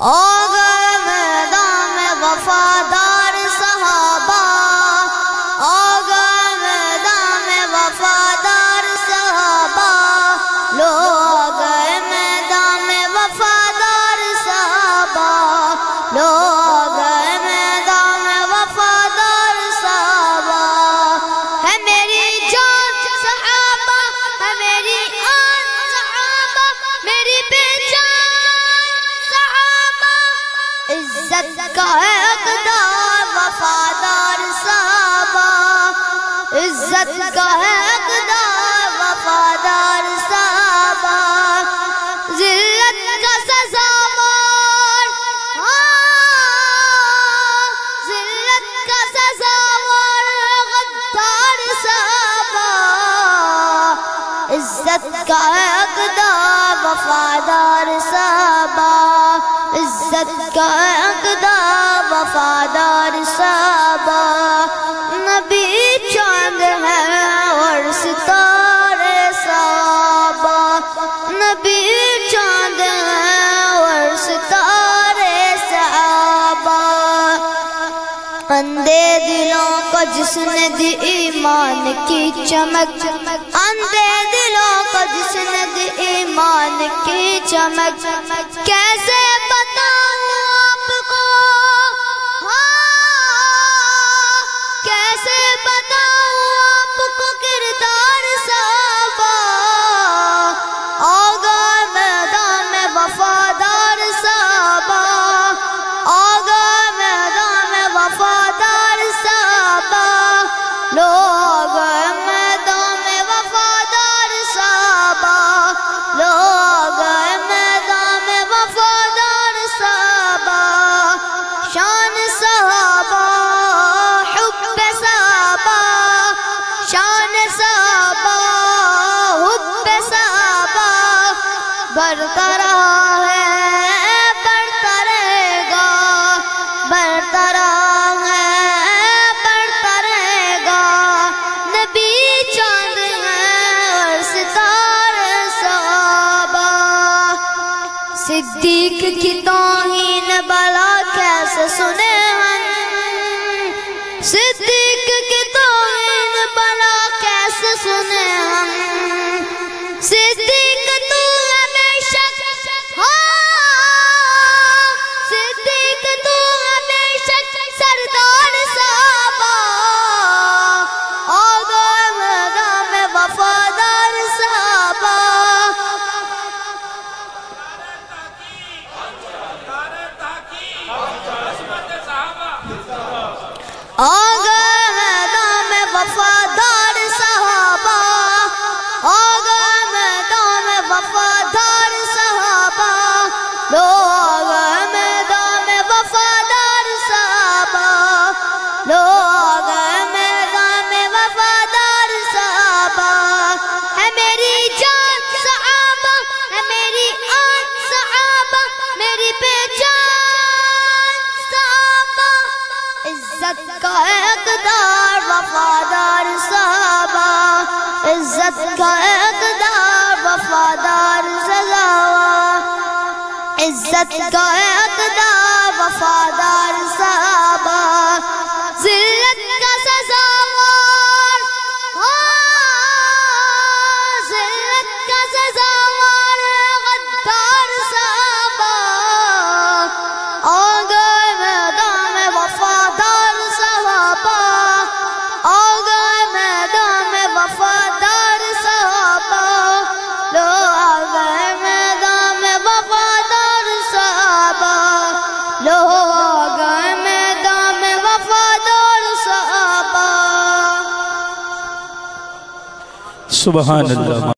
آگئے میدان میں وفادار صحابہ، آگئے میدان میں وفادار صحابہ، لو آگئے میدان میں وفادار صحابہ، لو آگئے میدان میں وفادار صحابہ۔ ہے میری جان صحابہ، ہے میری آن صحابہ، میری پہچان صحابہ، عزت کا ہے اقدار وفادار صحابہ، عزت کا ہے اقدار وفادار صحابہ، ذلت کا سزاوار، ذلت کا سزاوار غدار صحابہ، عزت کا ہے اقدار وفادار صحابہ، عزت کا ہے اقدار وفادار صحابہ۔ نبی چاند ہے اور ستارے صحابہ، نبی چاند ہے اور ستارے صحابہ، اندھے دلوں کو جس نے دی ایمان کی چمک، اندھے دلوں کو جس نے دی ایمان کی چمک، کیسے بتاؤں آپ کو، کیسے بتاؤں آپ کو کردار صحابہ، آگئے میدان میں وفادار صحابہ، آگئے میدان میں وفادار صحابہ، لو آگئے میدان میں وفادار صحابہ، لو آگئے میدان میں وفادار صحابہ، شان صحابہ حب صحابہ، شان صحابہ حب صحابہ، بڑھتا رہا ہے بڑھتا رہے گا، بڑھتا رہا ہے بڑھتا رہے گا، نبی چاند ہے اور ستارے صحابہ، صدیق کی توہین بلا کیسے سنے ہم، صدیق کی توہین بلا کیسے سنے ہم، صدیق تو ہمیشہ، صدیق تو ہمیشہ سردار صحابہ، آگئے میدان میں وفادار صحابہ، آگئے میدان میں وفادار صحابہ، آگئے میدان میں وفادار صحابہ، لو آگئے میدان میں وفادار صحابہ، لو آگئے میدان میں وفادار صحابہ، ہے میری جان صحابہ، ہے میری آن صحابہ، میری پہچان صحابہ، عزت کا ہے اقدار وفادار صحابہ، عزت کا ہے اقدار وفادار صحابہ، عزت کا ہے اقدار وفادار صحابہ، ذلت کا سزاوار، ذلت کا سزاوار غدار صحابہ، آگئے میدان میں وفادار صحابہ، آگئے میدان میں وفادار صحابہ، لو آگئے میدان میں وفادار صحابہ، لو آگئے میدان میں وفادار صحابہ۔ سبحان اللہ۔